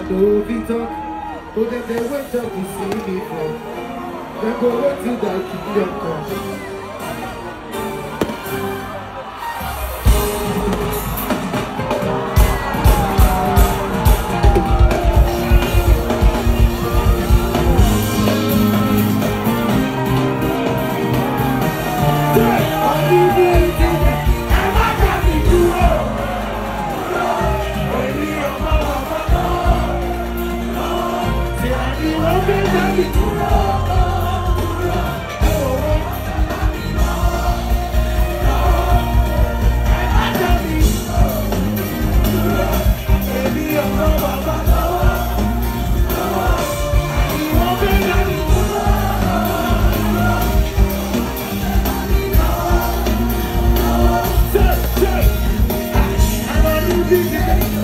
know we talk, but then they went up to see me from. Then go wait till that kingdom come. Yeah.